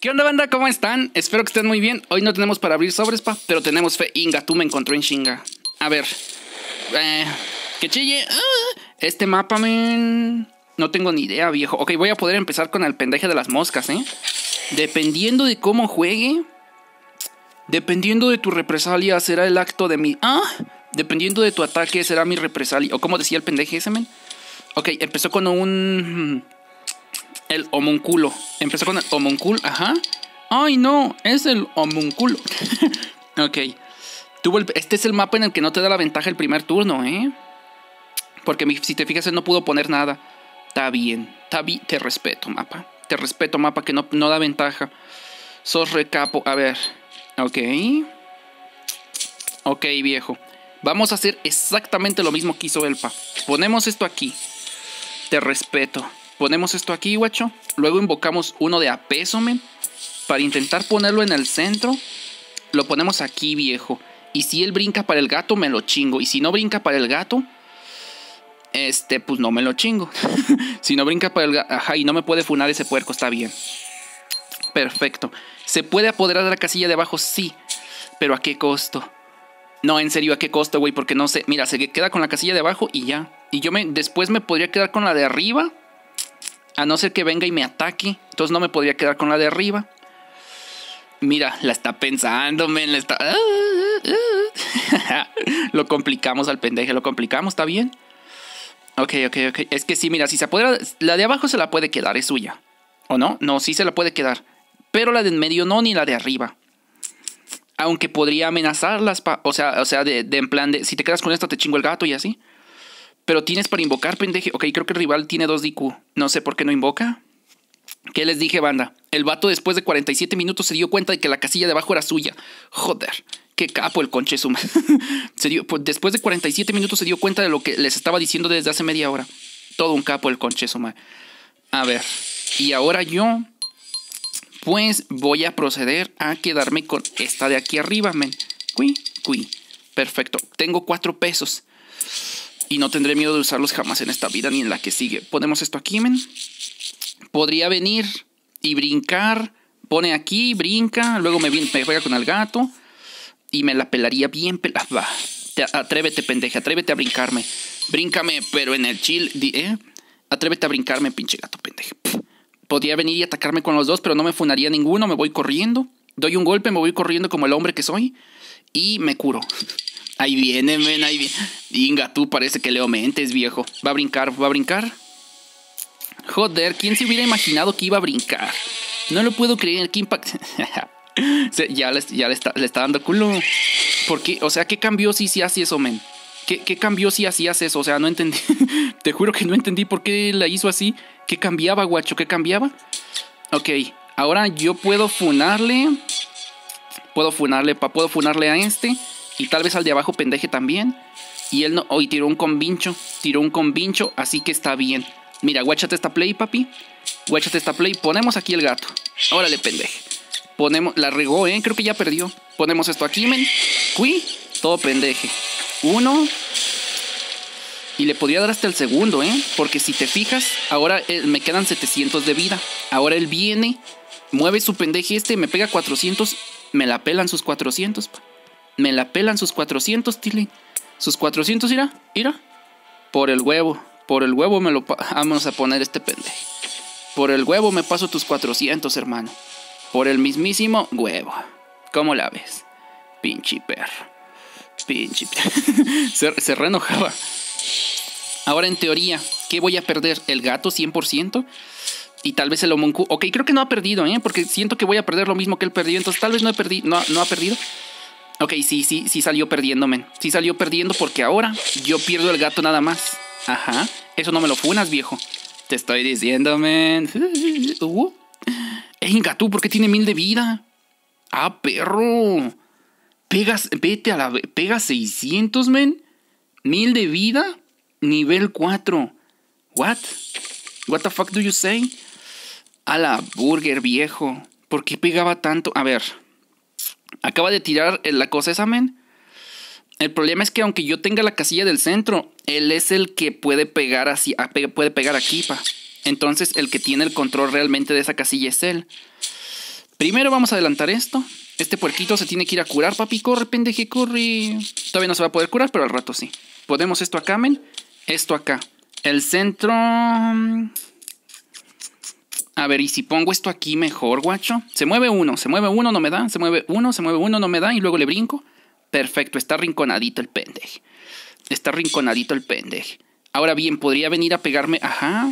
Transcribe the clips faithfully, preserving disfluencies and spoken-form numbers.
¿Qué onda, banda? ¿Cómo están? Espero que estén muy bien. Hoy no tenemos para abrir sobres, pa, pero tenemos fe. Inga, tú me encontró en chinga. A ver. Eh, que chille. Uh, este mapa, men. No tengo ni idea, viejo. Ok, voy a poder empezar con el pendeje de las moscas, ¿eh? Dependiendo de cómo juegue. Dependiendo de tu represalia, será el acto de mi... Ah, dependiendo de tu ataque, será mi represalia. O como decía el pendeje ese, men. Ok, empezó con un... El homunculo. Empezó con el homunculo, ajá. Ay, no, es el homunculo. Ok. Tuvo el... Este es el mapa en el que no te da la ventaja el primer turno, ¿eh? Porque si te fijas, él no pudo poner nada. Está bien, está bien. Te respeto, mapa. Te respeto, mapa, que no, no da ventaja. Sos recapo. A ver. Ok. Ok, viejo. Vamos a hacer exactamente lo mismo que hizo Elpa. Ponemos esto aquí. Te respeto. Ponemos esto aquí, guacho. Luego invocamos uno de a peso, men. Para intentar ponerlo en el centro. Lo ponemos aquí, viejo. Y si él brinca para el gato, me lo chingo. Y si no brinca para el gato, este, pues no me lo chingo. Si no brinca para el gato, ajá, y no me puede funar ese puerco, está bien. Perfecto. ¿Se puede apoderar de la casilla de abajo? Sí. Pero ¿a qué costo? No, en serio, ¿a qué costo, güey? Porque no sé. Mira, se queda con la casilla de abajo y ya. Y yo me después me podría quedar con la de arriba. A no ser que venga y me ataque. Entonces no me podría quedar con la de arriba. Mira, la está pensando, men. La está... Lo complicamos al pendeje. Lo complicamos, ¿está bien? Ok, ok, ok. Es que sí, mira, si se apodera... La de abajo se la puede quedar, es suya. ¿O no? No, sí se la puede quedar. Pero la de en medio no, ni la de arriba. Aunque podría amenazarlas, pa... O sea, o sea de, de en plan de... Si te quedas con esta te chingo el gato y así. Pero tienes para invocar, pendeje. Ok, creo que el rival tiene dos D Q. No sé por qué no invoca. ¿Qué les dije, banda? El vato después de cuarenta y siete minutos se dio cuenta de que la casilla de abajo era suya. Joder, qué capo el conche suma. Se dio, pues, después de cuarenta y siete minutos se dio cuenta de lo que les estaba diciendo desde hace media hora. Todo un capo el conche suma. A ver, y ahora yo... Pues voy a proceder a quedarme con esta de aquí arriba, men. Cui, cui. Perfecto, tengo cuatro pesos. Y no tendré miedo de usarlos jamás en esta vida ni en la que sigue. Ponemos esto aquí, men. Podría venir y brincar. Pone aquí, brinca. Luego me, me pega con el gato. Y me la pelaría bien pelada. Atrévete, pendeje. Atrévete a brincarme. Bríncame, pero en el chill. ¿Eh? Atrévete a brincarme, pinche gato, pendeje. Pff. Podría venir y atacarme con los dos, pero no me funaría ninguno. Me voy corriendo. Doy un golpe, me voy corriendo como el hombre que soy. Y me curo. Ahí viene, men, ahí viene. Inga, tú parece que leo mentes, viejo. Va a brincar, va a brincar. Joder, ¿quién se hubiera imaginado que iba a brincar? No lo puedo creer, qué impacto. Ya, le, ya le, está, le está dando culo. ¿Por qué? O sea, ¿qué cambió si sí hacía eso, men? ¿Qué, ¿Qué cambió si hacías eso? O sea, no entendí. Te juro que no entendí por qué la hizo así. ¿Qué cambiaba, guacho? ¿Qué cambiaba? Ok, ahora yo puedo funarle. Puedo funarle, pa, puedo funarle a este. Y tal vez al de abajo pendeje también. Y él no... Hoy tiró un combincho. Tiró un combincho. Así que está bien. Mira, guáchate esta play, papi. Guáchate esta play. Ponemos aquí el gato. Órale, pendeje. Ponemos... La regó, ¿eh? Creo que ya perdió. Ponemos esto aquí, men. Cui. Todo pendeje. Uno. Y le podría dar hasta el segundo, ¿eh? Porque si te fijas, ahora él, me quedan setecientos de vida. Ahora él viene. Mueve su pendeje este. Me pega cuatrocientos. Me la pelan sus cuatrocientos, pa. Me la pelan sus cuatrocientos, Tilly. Sus cuatrocientos, ira, ira. Por el huevo, por el huevo me lo... Vamos a poner este pendejo. Por el huevo me paso tus cuatrocientos, hermano. Por el mismísimo huevo. ¿Cómo la ves? Pinche perro. Pinche perro. se, se reenojaba. Ahora, en teoría, ¿qué voy a perder? ¿El gato cien por ciento? Y tal vez el homunculo. Ok, creo que no ha perdido, ¿eh? Porque siento que voy a perder lo mismo que él perdió. Entonces tal vez no he perdido. No, no ha perdido. Ok, sí, sí, sí salió perdiendo, men. Sí salió perdiendo porque ahora yo pierdo el gato nada más. Ajá. Eso no me lo funas, viejo. Te estoy diciendo, men. Uh. Ey, gato, ¿por qué tiene mil de vida? Ah, perro. Pegas, vete a la... Pega seiscientos, men. Mil de vida. Nivel cuatro. What? What the fuck do you say? A la burger, viejo. ¿Por qué pegaba tanto? A ver... Acaba de tirar la cosa esa, men. El problema es que aunque yo tenga la casilla del centro, él es el que puede pegar así, puede pegar aquí, pa. Entonces el que tiene el control realmente de esa casilla es él. Primero vamos a adelantar esto. Este puerquito se tiene que ir a curar, papi. Corre, pendeje, corre. Todavía no se va a poder curar, pero al rato sí. Ponemos esto acá, men. Esto acá. El centro... A ver, y si pongo esto aquí mejor, guacho. Se mueve uno, se mueve uno, no me da. Se mueve uno, se mueve uno, no me da. Y luego le brinco. Perfecto, está rinconadito el pendeje. Está rinconadito el pendeje. Ahora bien, podría venir a pegarme... Ajá.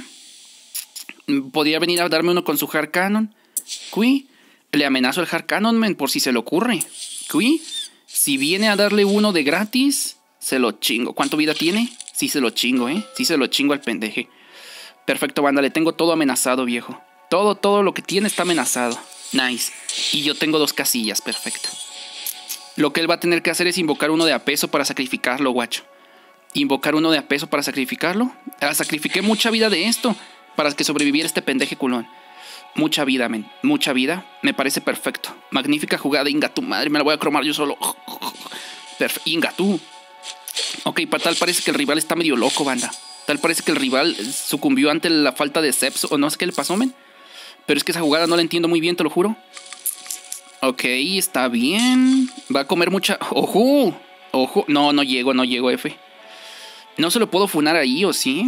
Podría venir a darme uno con su Hard Cannon. Cui. Le amenazo el Hard Cannon, men, por si se le ocurre. Cui. Si viene a darle uno de gratis, se lo chingo. ¿Cuánto vida tiene? Sí se lo chingo, ¿eh? Sí se lo chingo al pendeje. Perfecto, banda. Le tengo todo amenazado, viejo. Todo, todo lo que tiene está amenazado. Nice. Y yo tengo dos casillas. Perfecto. Lo que él va a tener que hacer es invocar uno de a peso para sacrificarlo, guacho. Invocar uno de a peso para sacrificarlo. Ah, sacrifiqué mucha vida de esto para que sobreviviera este pendeje culón. Mucha vida, men. Mucha vida. Me parece perfecto. Magnífica jugada, Inga tu madre. Me la voy a cromar yo solo. Perfecto. Inga tú. Ok, para tal parece que el rival está medio loco, banda. Tal parece que el rival sucumbió ante la falta de Ceps. O no sé qué le pasó, men. Pero es que esa jugada no la entiendo muy bien, te lo juro. Ok, está bien. Va a comer mucha... ¡Ojo! ¡Ojo! No, no llego, no llego, F. No se lo puedo funar ahí, ¿o sí?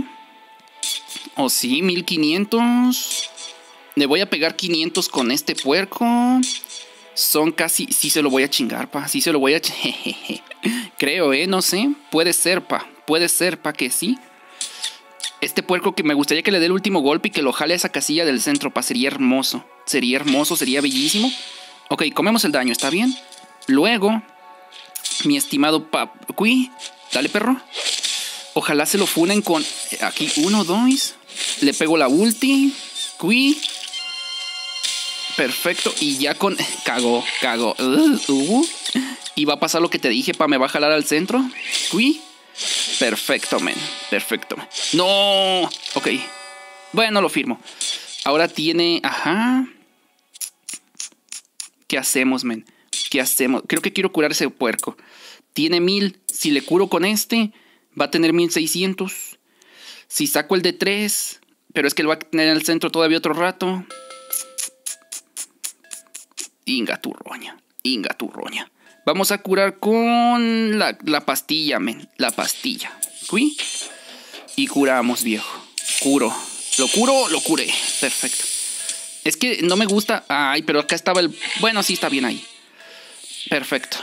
¿O sí? mil quinientos. Le voy a pegar quinientos con este puerco. Son casi... Sí se lo voy a chingar, pa. Sí se lo voy a... Creo, ¿eh? No sé. Puede ser, pa. Puede ser, pa, que sí. Este puerco que me gustaría que le dé el último golpe y que lo jale a esa casilla del centro, pa. Sería hermoso. Sería hermoso, sería bellísimo. Ok, comemos el daño, ¿está bien? Luego, mi estimado Papi, dale, perro. Ojalá se lo funen con... Aquí, uno, dos. Le pego la ulti. Cui. Perfecto. Y ya con... Cagó, cagó. Uh, uh. Y va a pasar lo que te dije, pa. Me va a jalar al centro. Cui. Perfecto, men. Perfecto. No. Ok. Bueno, lo firmo. Ahora tiene... Ajá. ¿Qué hacemos, men? ¿Qué hacemos? Creo que quiero curar ese puerco. Tiene mil. Si le curo con este, va a tener mil seiscientos. Si saco el de tres, pero es que él va a tener en el centro todavía otro rato. Inga tu roña. Inga tu roña. Vamos a curar con la, la pastilla, men. La pastilla. ¿Cui? Y curamos, viejo. Curo. Lo curo, lo curé. Perfecto. Es que no me gusta... Ay, pero acá estaba el... Bueno, sí está bien ahí. Perfecto.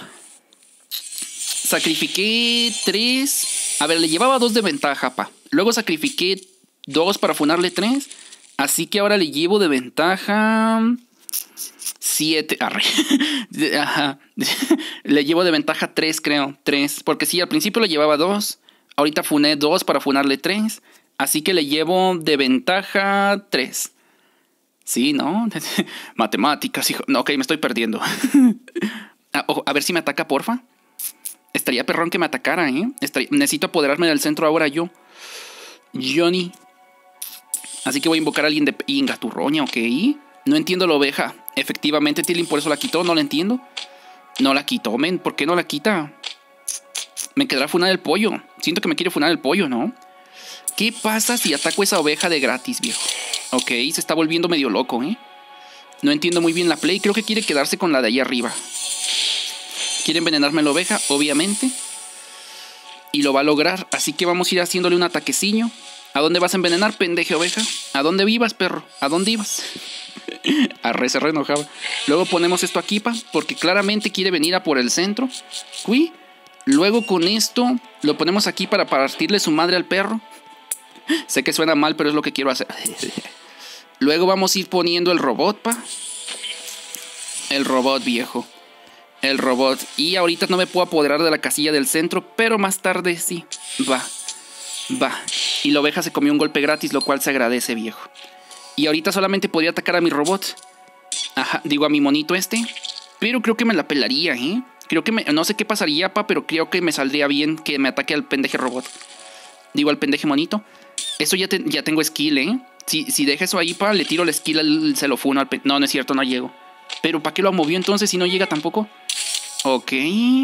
Sacrifiqué tres. A ver, le llevaba dos de ventaja, pa. Luego sacrifiqué dos para funarle tres. Así que ahora le llevo de ventaja... siete. Arre. Ajá. Le llevo de ventaja tres, creo. tres. Porque sí, al principio le llevaba dos. Ahorita funé dos para funarle tres. Así que le llevo de ventaja tres. Sí, ¿no? Matemáticas, hijo. No, ok, me estoy perdiendo. a, oh, a ver si me ataca, porfa. Estaría perrón que me atacara, ¿eh? Estaría... Necesito apoderarme del centro ahora yo. Johnny. Así que voy a invocar a alguien de... Inga, tu roña, ok. No entiendo la oveja. Efectivamente, Tilling por eso la quitó. No la entiendo. No la quitó, men. ¿Por qué no la quita? Me quedará funar el pollo. Siento que me quiere funar el pollo, ¿no? ¿Qué pasa si ataco esa oveja de gratis, viejo? Ok, se está volviendo medio loco, ¿eh? No entiendo muy bien la play. Creo que quiere quedarse con la de ahí arriba. Quiere envenenarme la oveja, obviamente. Y lo va a lograr. Así que vamos a ir haciéndole un ataquecillo. ¿A dónde vas a envenenar, pendeje oveja? ¿A dónde vivas, perro? ¿A dónde ibas? Arre, se re enojaba. Luego ponemos esto aquí, pa. Porque claramente quiere venir a por el centro. Uy. Luego con esto lo ponemos aquí para partirle su madre al perro. Sé que suena mal, pero es lo que quiero hacer. Luego vamos a ir poniendo el robot, pa. El robot, viejo. El robot. Y ahorita no me puedo apoderar de la casilla del centro, pero más tarde sí. Va. Va. Y la oveja se comió un golpe gratis, lo cual se agradece, viejo. Y ahorita solamente podría atacar a mi robot. Ajá, digo a mi monito este. Pero creo que me la pelaría, ¿eh? Creo que me... No sé qué pasaría, pa, pero creo que me saldría bien que me ataque al pendeje robot. Digo al pendeje monito. Eso ya, te, ya tengo skill, ¿eh? Si, si deja eso ahí, pa, le tiro el skill al celofuno. Al no, no es cierto, no llego. Pero ¿para qué lo movió entonces si no llega tampoco? Ok.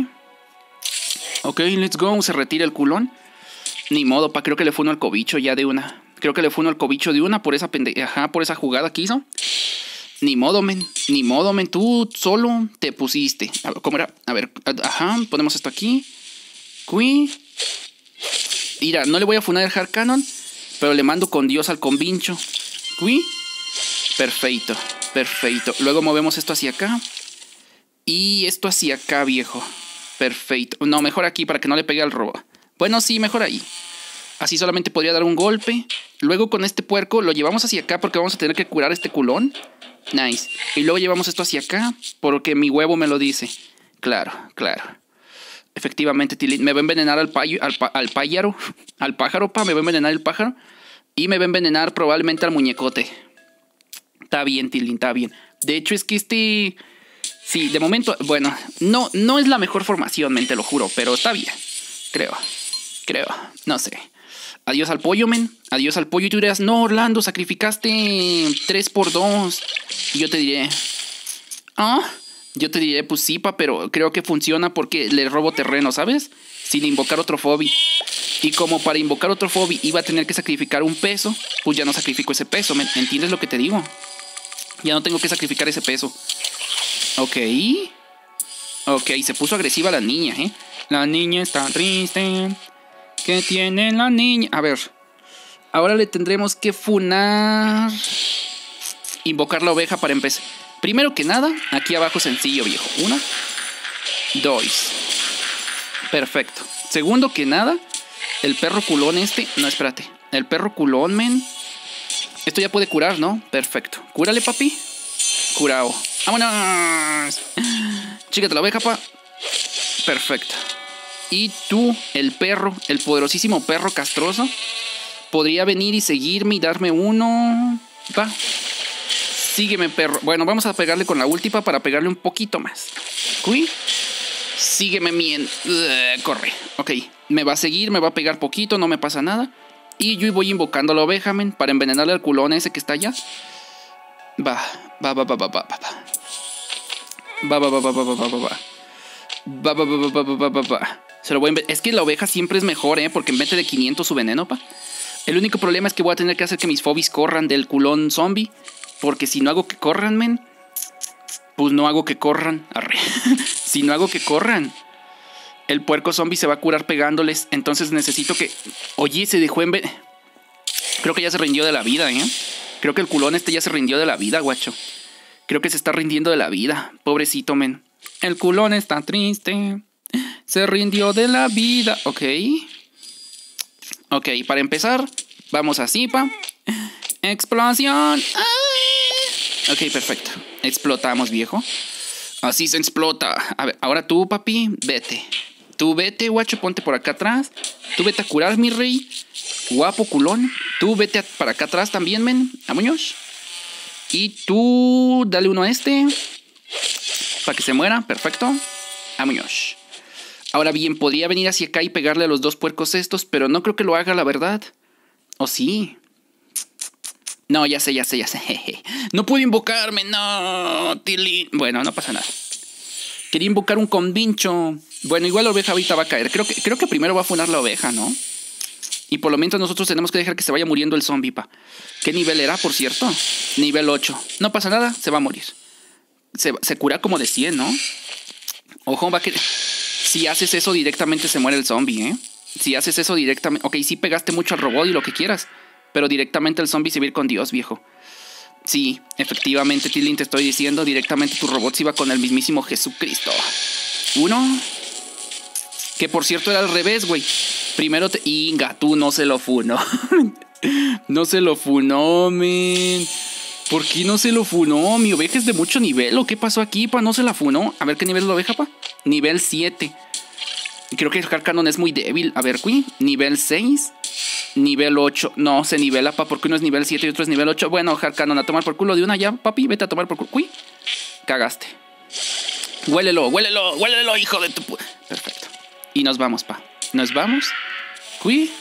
Ok, let's go. Se retira el culón. Ni modo, pa, creo que le funo al cobicho ya de una. Creo que le funo al cobicho de una por esa pendeja. Ajá, por esa jugada que hizo. Ni modo, men. Ni modo, men. Tú solo te pusiste. A ver, ¿cómo era? A ver, ajá. Ponemos esto aquí. Cui. Mira, no le voy a funar el Hard Cannon, pero le mando con Dios al convincho. Cui. Perfecto. Perfecto. Luego movemos esto hacia acá. Y esto hacia acá, viejo. Perfecto. No, mejor aquí para que no le pegue al robo. Bueno, sí, mejor ahí. Así solamente podría dar un golpe. Luego con este puerco lo llevamos hacia acá porque vamos a tener que curar este culón. Nice. Y luego llevamos esto hacia acá porque mi huevo me lo dice. Claro, claro. Efectivamente, Tilín. Me va a envenenar al, payo, al, pa, al pájaro. Al pájaro, pa. Me va a envenenar el pájaro. Y me va a envenenar probablemente al muñecote. Está bien, Tilín, está bien. De hecho, es que este... Sí, de momento... Bueno, no, no es la mejor formación, men, te lo juro. Pero está bien. Creo. Creo. No sé. Adiós al pollo, men. Adiós al pollo. Y tú dirás, no, Orlando, sacrificaste tres por dos. Y yo te diré... Ah... Yo te diré, pues sí, pa, pero creo que funciona porque le robo terreno, ¿sabes? Sin invocar otro Fobi. Y como para invocar otro Fobi iba a tener que sacrificar un peso, pues ya no sacrifico ese peso, ¿me entiendes lo que te digo? Ya no tengo que sacrificar ese peso. Ok. Ok, se puso agresiva la niña, ¿eh? La niña está triste. ¿Qué tiene la niña? A ver. Ahora le tendremos que funar. Invocar la oveja para empezar. Primero que nada, aquí abajo sencillo, viejo. Una, dos. Perfecto. Segundo que nada, el perro culón este. No, espérate. El perro culón, men. Esto ya puede curar, ¿no? Perfecto. Cúrale, papi. Curao. ¡Vámonos! Chícate la oveja, pa. Perfecto. Y tú, el perro, el poderosísimo perro castroso, podría venir y seguirme y darme uno. Va. Sígueme, perro. Bueno, vamos a pegarle con la última para pegarle un poquito más. Uy. Sígueme bien. Uh, corre. Ok. Me va a seguir, me va a pegar poquito, no me pasa nada. Y yo voy invocando a la oveja, men, para envenenarle al culón ese que está allá. Va, va, va, va, va, va, va. Va, va, va, va, va, va, va, va, va. Va, va, va, va, va, va, va, va. Se lo voy a envenenar. Es que la oveja siempre es mejor, ¿eh? Porque en vez de quinientos su veneno, pa. El único problema es que voy a tener que hacer que mis fobis corran del culón zombie. Porque si no hago que corran, men, pues no hago que corran. Arre. Si no hago que corran, el puerco zombie se va a curar pegándoles. Entonces necesito que... Oye, se dejó en... Creo que ya se rindió de la vida, ¿eh? Creo que el culón este ya se rindió de la vida, guacho. Creo que se está rindiendo de la vida. Pobrecito, men. El culón está triste. Se rindió de la vida. Ok. Ok, para empezar, vamos así, pa. Explosión. ¡Ah! Ok, perfecto. Explotamos, viejo. Así se explota. A ver, ahora tú, papi, vete. Tú vete, guacho, ponte por acá atrás. Tú vete a curar, mi rey. Guapo, culón. Tú vete a, para acá atrás también, men. Vámonos. Y tú dale uno a este. Para que se muera, perfecto. Vámonos. Ahora bien, podría venir hacia acá y pegarle a los dos puercos estos, pero no creo que lo haga, la verdad. ¿O sí? No, ya sé, ya sé, ya sé. No puedo invocarme, no, Tilín. Bueno, no pasa nada. Quería invocar un convincho. Bueno, igual la oveja ahorita va a caer. Creo que, creo que primero va a funar la oveja, ¿no? Y por lo menos nosotros tenemos que dejar que se vaya muriendo el zombie, pa. ¿Qué nivel era, por cierto? Nivel ocho. No pasa nada, se va a morir. Se, se cura como de cien, ¿no? Ojo, va a que... Si haces eso directamente se muere el zombie, ¿eh? Si haces eso directamente... Ok, sí pegaste mucho al robot y lo que quieras. Pero directamente el zombie se va a ir con Dios, viejo. Sí, efectivamente, Tilín, te estoy diciendo. Directamente tu robot se iba con el mismísimo Jesucristo. Uno. Que por cierto era al revés, güey. Primero te... Inga, tú no se lo funó. No se lo funó, men. ¿Por qué no se lo funó? Mi oveja es de mucho nivel. ¿O qué pasó aquí, pa? ¿No se la funó? A ver, ¿qué nivel es la oveja, pa? Nivel siete. Creo que el Hard Cannon es muy débil. A ver, Qui. Nivel seis. Nivel ocho. No, se nivela, pa, porque uno es nivel siete y otro es nivel ocho. Bueno, Hard Cannon, a tomar por culo de una ya, papi. Vete a tomar por culo. Uy, cagaste. Huélelo, huélelo, huélelo, hijo de tu... Perfecto. Y nos vamos, pa. Nos vamos. Uy.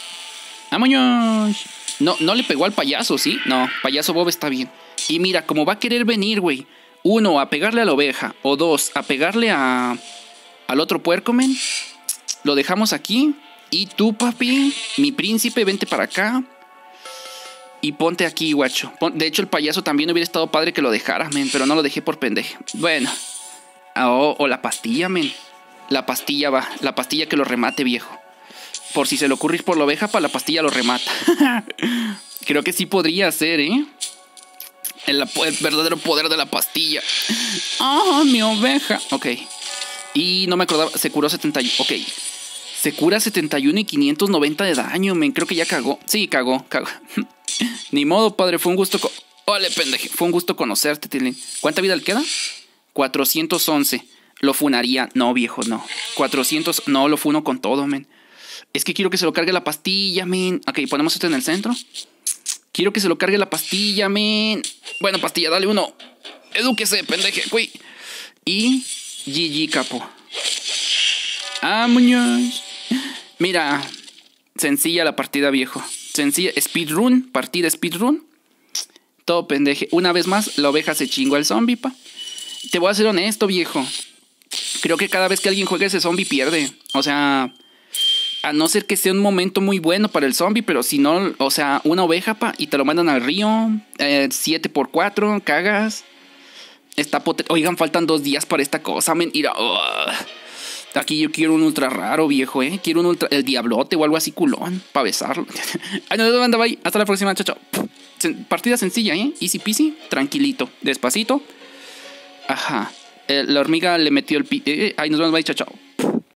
Vámonos. No, no le pegó al payaso, ¿sí? No, payaso Bob está bien. Y mira, como va a querer venir, güey. Uno, a pegarle a la oveja. O dos, a pegarle a... al otro puerco, men. Lo dejamos aquí. Y tú, papi, mi príncipe, vente para acá. Y ponte aquí, guacho. Pon, de hecho, el payaso también hubiera estado padre que lo dejara, men. Pero no lo dejé por pendeje. Bueno. Oh, o la pastilla, men. La pastilla va. La pastilla que lo remate, viejo. Por si se le ocurre ir por la oveja, para la pastilla lo remata. Creo que sí podría ser, ¿eh? El, el verdadero poder de la pastilla. ¡Ah, mi oveja! Ok. Y no me acordaba. Se curó setenta y uno. Ok. Se cura setenta y uno y quinientos noventa de daño, men. Creo que ya cagó. Sí, cagó, cagó. Ni modo, padre. Fue un gusto. Ole, pendeje. Fue un gusto conocerte, Tilín. ¿Cuánta vida le queda? cuatrocientos once. Lo funaría. No, viejo, no. cuatrocientos. No, lo funo con todo, men. Es que quiero que se lo cargue la pastilla, men. Ok, ponemos esto en el centro. Quiero que se lo cargue la pastilla, men. Bueno, pastilla, dale uno. Edúquese, pendeje. Uy. Y G G, capo. ¡Vámonos! Mira. Sencilla la partida, viejo. Sencilla. Speedrun. Partida speedrun. Todo pendeje. Una vez más, la oveja se chingó al zombie, pa. Te voy a ser honesto, viejo. Creo que cada vez que alguien juega ese zombie pierde. O sea... A no ser que sea un momento muy bueno para el zombie, pero si no, o sea, una oveja, pa, y te lo mandan al río, eh, siete por cuatro, cagas. Está pot- Oigan, faltan dos días para esta cosa, mentira. Uh. Aquí yo quiero un ultra raro, viejo, eh. Quiero un ultra, el diablote o algo así culón, para besarlo. Ay, no, no, no, bye. Hasta la próxima, chao, chao. Partida sencilla, eh. Easy peasy, tranquilito, despacito. Ajá. Eh, la hormiga le metió el pi... Eh, ay, nos vemos, bye, chao, chao.